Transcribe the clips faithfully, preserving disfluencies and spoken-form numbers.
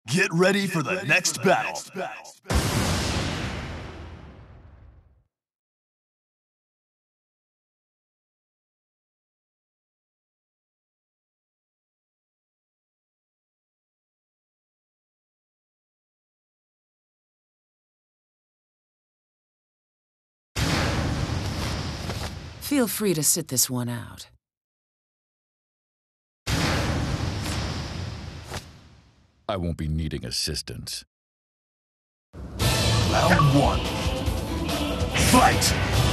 Get ready for the next battle. Feel free to sit this one out. I won't be needing assistance. Round one. Fight!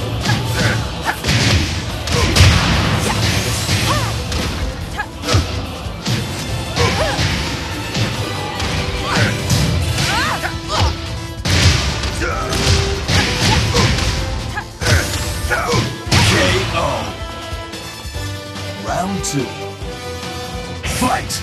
K O. Round two. Fight!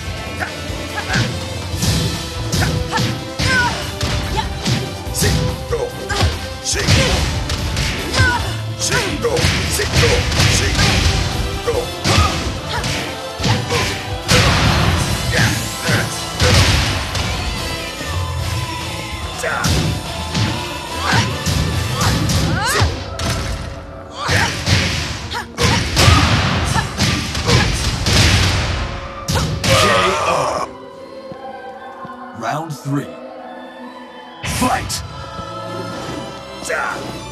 Round three. Fight!